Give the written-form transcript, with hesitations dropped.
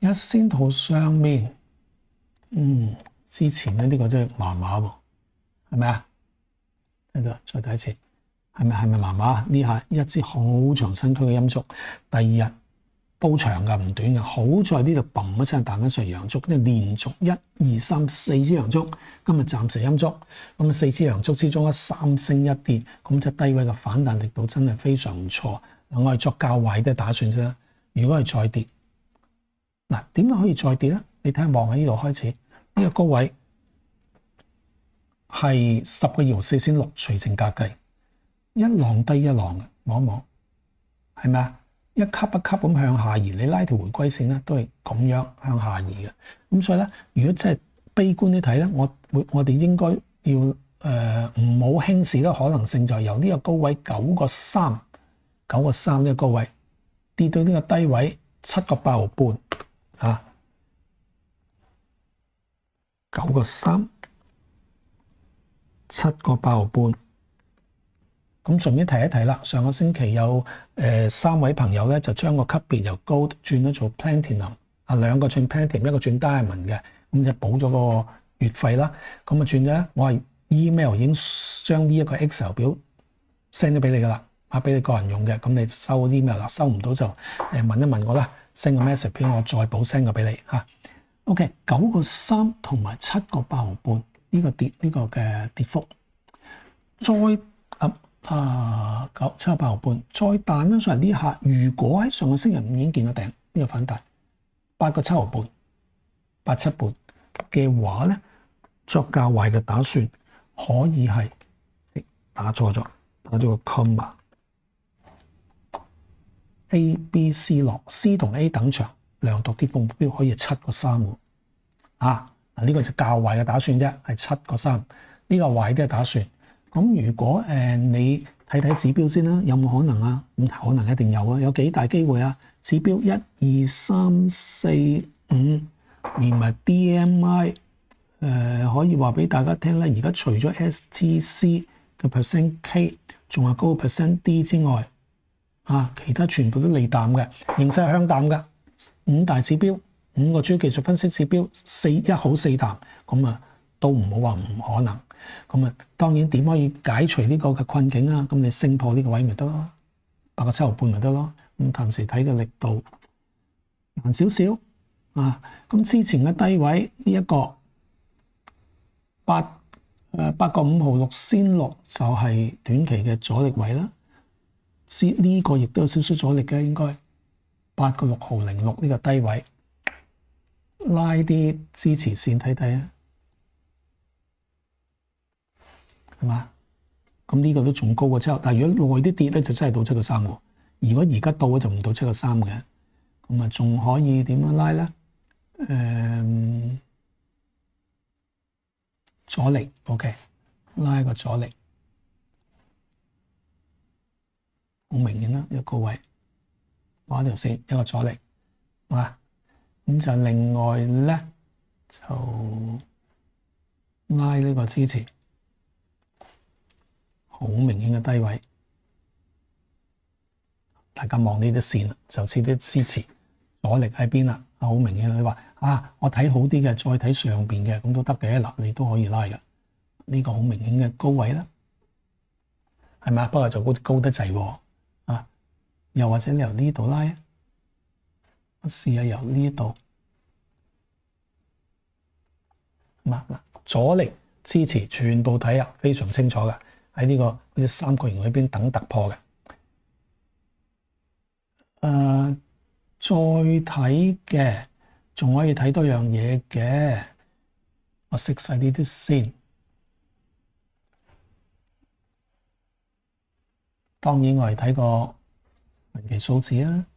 日線圖上面，之前咧呢個真係麻麻喎，係咪啊？睇到，再睇一次，係咪麻麻啊？呢下一支好長身軀嘅陰燭，第二日都長㗎，唔短㗎。好在呢度嘣一聲彈緊上陽燭，即係連續1、2、3、4支陽燭。今日暫時陰燭，咁4支陽燭之中3升1跌，咁即係低位嘅反彈力度真係非常唔錯。嗱，我係作較壞嘅打算啫。如果係再跌，嗱，點解可以再跌咧？你睇下望喺呢度開始，呢個高位係10個2毫4先6隨正價計，一浪低一浪嘅，望一望，係咪啊？一級一級咁向下移，你拉條回歸線咧都係咁樣向下移嘅。咁所以咧，如果真係悲觀啲睇咧，我哋應該要唔好輕視嘅可能性，就係由呢個高位9個3呢個高位跌到呢個低位7個8毫半嚇，9個3 7個8毫半。咁順便提一提啦，上個星期有3位朋友咧就將個級別由 Gold 轉咗做 Platinum， 兩個轉 Platinum， 一個轉 Diamond 嘅，咁就補咗個月費啦。咁啊轉咗，我係 email 已經將呢一個 Excel 表 send 咗俾你噶啦，俾你個人用嘅。咁你收 email 啦，收唔到就問一問我啦，send 個 message 俾我，再補 send 個俾你嚇。OK， 9個3同埋7個8毫半呢個嘅跌幅，再7個8毫半，再彈翻上嚟呢下，如果喺上個星期五已經見到頂，呢個反彈8個7毫半、8、7半嘅話咧，作較壞嘅打算可以係打錯咗，打咗個 comma。A、B、C 落 C 同 A 等長，量度跌幅目標可以係7個3喎。呢個就較壞嘅打算啫，係7個3。呢個壞啲嘅打算。咁如果你睇指標先啦，有冇可能啊？咁可能一定有啊，有幾大機會啊？指標1、2、3、4、5連埋 DMI，可以話俾大家聽咧。而家除咗 STC 嘅 percent K 仲係高 percent D 之外，其他全部都利淡嘅，形勢係向淡嘅。5大指標，5個主要技術分析指標1好4淡，咁啊都唔好話唔可能。咁啊，當然點可以解除呢個嘅困境啊？咁你升破呢個位咪得咯，8個7毫半咪得咯。咁暫時睇嘅力度難少少啊。咁之前嘅低位呢一個8個5毫6先落就係短期嘅阻力位啦。呢個亦都有少少阻力嘅，應該8個6毫06呢個低位，拉啲支持線睇睇啊。係嘛？咁呢個都仲高過7，但係如果耐啲跌咧，就真係到7個3喎。如果而家到就唔到7個3嘅，咁啊仲可以點樣拉咧？阻力 OK， 拉個阻力好明顯啦，一個高位畫一條線，一個阻力，係嘛？咁就另外咧就拉呢個支持。好明顯嘅低位，大家望呢啲線就似啲支持阻力喺邊啦。好明顯，你話我睇好啲嘅，再睇上邊嘅咁都得嘅。嗱，你都可以拉嘅。呢個好明顯嘅高位啦，係咪？不過就高得滯喎。又或者你由呢度拉，試下由呢度。嗱，阻力支持全部睇啊，非常清楚嘅。喺呢個好似三角形裏邊等突破嘅，再睇嘅仲可以睇多樣嘢嘅，我熄晒呢啲先。當然我係睇個神奇數字啊，